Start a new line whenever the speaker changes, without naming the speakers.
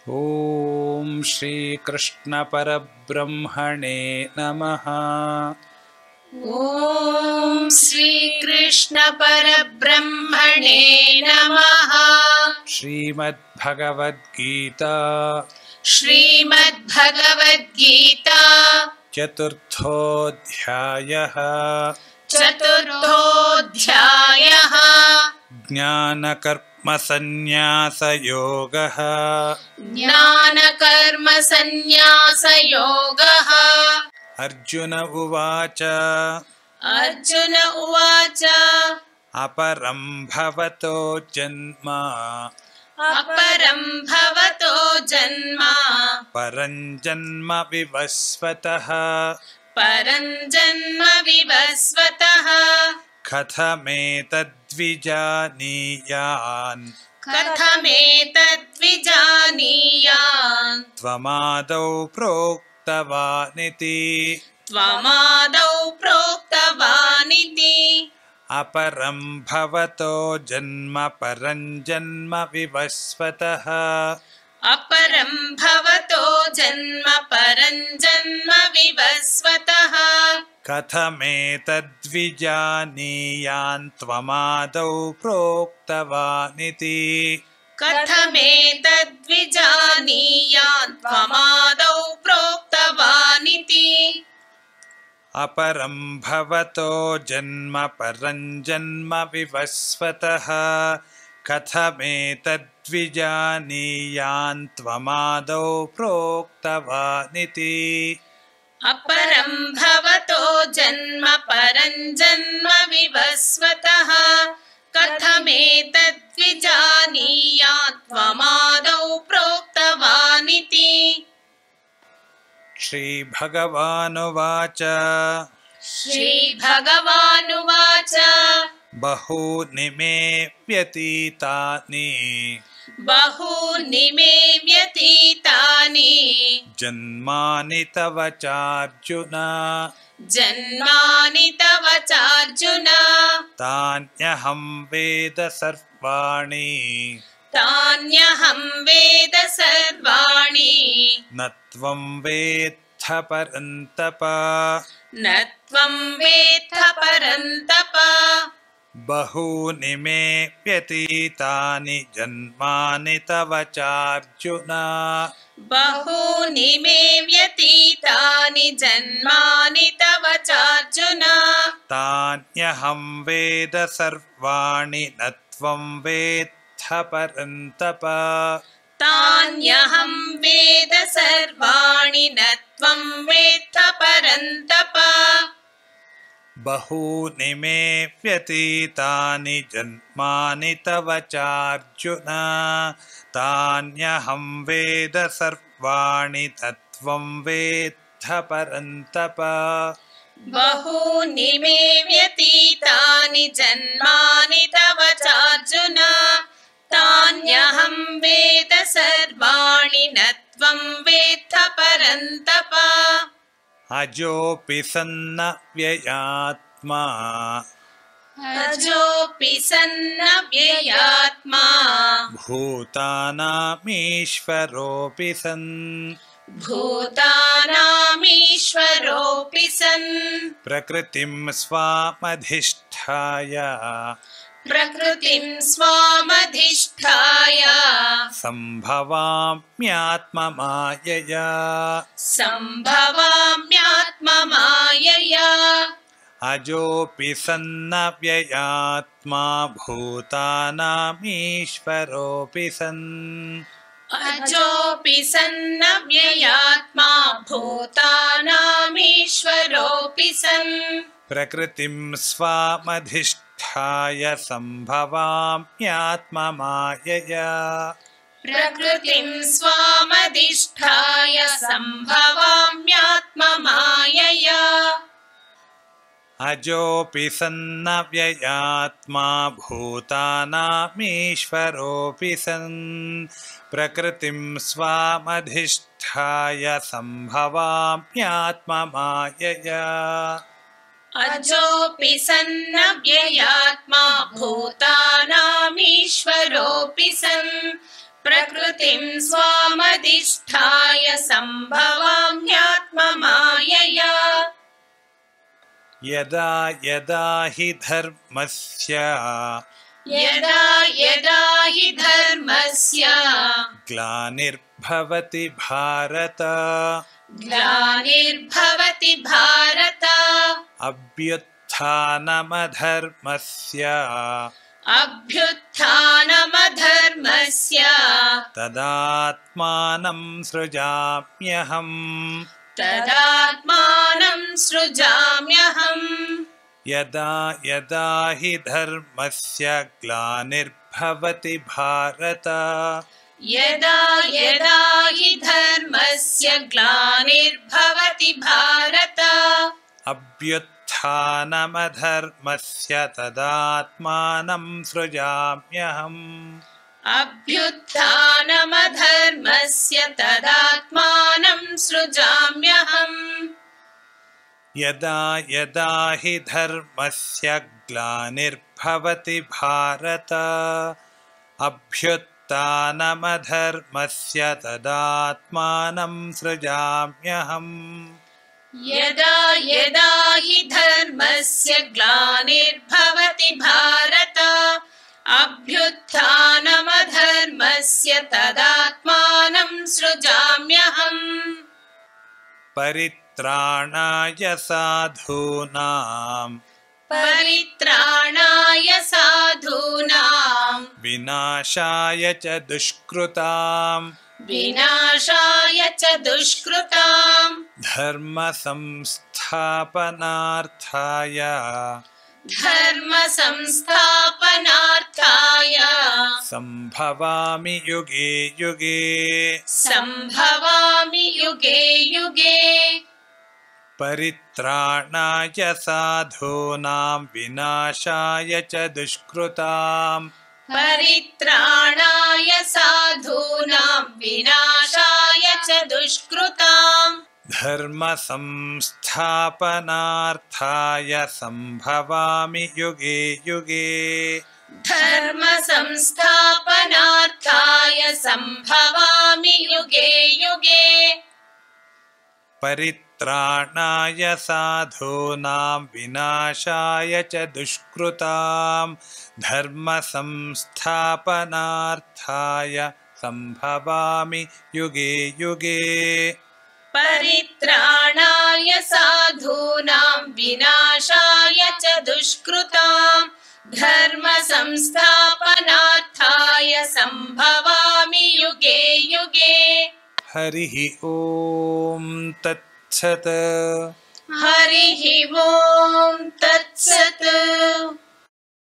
ॐ श्रीकृष्ण परब्रह्मणे नमः।
ॐ श्रीकृष्ण परब्रह्मणे नमः।
श्रीमद्भगवद्गीता
श्रीमद्भगवद्गीता
चतुर्थोऽध्यायः।
चतुर्थोऽध्यायः।
ज्ञानकर्मसन्न्यासयोगः।
ज्ञानकर्मसन्न्यासयोगः।
अर्जुन उवाच
अर्जुन उवाच
अपरं भवतो जन्म
अपरं भवतो जन्म
परं जन्म विवस्वतः
परं जन्म विवस्वतः
कथमेतद्विजानीयान्
कथमेतद्विजानीयान्
त्वमादौ प्रोक्तवानिति।
त्वमादौ प्रोक्तवानिति।
अपरं भवतो जन्म परं जन्म विवस्वतः
अपरं भवतो जन्म परं जन्म विवस्वतः
कथमेतद्विजानीयान् त्वमादौ प्रोक्तवानिति।
कथमेतद्विजानीयान् त्वमादौ प्रोक्तवानिति।
अपरं भवतो जन्म परं जन्म विवस्वतः कथमेतद्विजानीयान् त्वमादौ प्रोक्तवानिति।
अपरं भवतो जन्म परं जन्म विवस्वतः कथमेतद्विजानीयान् त्वमादौ प्रोक्तवानिति।
श्रीभगवानुवाच
श्रीभगवानुवाच
बहूनि मे व्यतीतानि
बहूनि मे व्यतीतानि
जन्मानि तव चार्जुन
जन्मानि तव चार्जुन
तान्यहं वेद सर्वाणि
तान्यहं वेद सर्वाणि
न त्वं वेत्थ परन्तप।
न त्वं वेत्थ परन्तप।
बहूनि मे व्यतीतानि जन्मानि तव चार्जुन
बहूनि मे व्यतीतानि जन्मानि तव चार्जुन
तान्यहं वेद सर्वाणि न त्वं वेत्थ परन्तप।
तान्यहं वेद सर्वाणि न त्वं वेत्थ परन्तप।
बहूनि मे व्यतीतानि जन्मानि तव चार्जुन तान्यहं वेद सर्वाणि न त्वं वेत्थ परन्तप।
बहूनि मे व्यतीतानि जन्मानि तव चार्जुन तान्यहं वेद सर्वाणि न त्वं वेत्थ परन्तप।
अजोऽपि सन्नव्ययात्मा
अजोऽपि सन्नव्ययात्मा
भूतानामीश्वरोऽपि सन्
भूतानामीश्वरोऽपि सन्
प्रकृतिं स्वामधिष्ठाय
प्रकृतिं स्वामधिष्ठाय
सम्भवाम्यात्ममायया
सम्भवाम्यात्ममायया।
अजोऽपि सन्नव्ययात्मा भूतानामीश्वरोऽपि सन्
अजोऽपि सन्नव्ययात्मा भूतानामीश्वरोऽपि सन्
प्रकृतिं स्वामधिष्ठाय सम्भवाम्यात्ममायया
प्रकृतिं स्वामधिष्ठाय सम्भवाम्यात्ममायया।
अजोऽपि सन्नव्ययात्मा भूतानामीश्वरोऽपि सन् प्रकृतिं स्वामधिष्ठाय सम्भवाम्यात्ममायया
अजोऽपि सन्नव्ययात्मा भूतानामीश्वरोऽपि सन् प्रकृतिं स्वामधिष्ठाय सम्भवाम्यात्ममायया
यदा यदा हि धर्मस्य
यदा यदा हि धर्मस्य
ग्लानिर्भवति भारत
ग्लानिर्भवति भारत
अभ्युत्थानमधर्मस्य
अभ्युत्थानमधर्मस्य
तदात्मानं सृजाम्यहम्
तदात्मानं सृजाम्यहम्
यदा यदा हि धर्मस्य ग्लानिर्भवति भारत
यदा यदा हि धर्मस्य ग्लानिर्भवति भारत
अभ्युत्थानमधर्मस्य तदात्मानं सृजाम्यहम्
अभ्युत्थानमधर्मस्य तदात्मानं सृजाम्यहम्
यदा यदा हि धर्मस्य ग्लानिर्भवति भारत अभ्युत्थानमधर्मस्य तदात्मानं सृजाम्यहम्
यदा यदा हि धर्मस्य ग्लानिर्भवति भारत अभ्युत्थानमधर्मस्य तदात्मानं सृजाम्यहम्
परित्राणाय साधूनां
परित्राणाय साधूनां
विनाशाय च दुष्कृतां
विनाशाय च दुष्कृतां
धर्म संस्थापनार्थाय
धर्म संस्थापनार्थाय
संभवामि युगे युगे
संभवामि युगे युगे
परित्राणाय साधूनां विनाशाय च दुष्कृतां
परित्राणाय साधूनां विनाशाय च दुष्कृतां
धर्म संस्थापनार्थाय संभवामि युगे युगे
धर्म संस्थापनार्थाय संभवामि युगे युगे
परित्राणाय साधूनां विनाशाय च दुष्कृतां धर्म संस्थापनार्थाय संभवामि युगे युगे
परित्राणाय साधूनां विनाशाय च दुष्कृतां धर्म संस्थापनार्थाय संभवामि युगे युगे
हरिः ओम तत्सत्
हरिः ओम्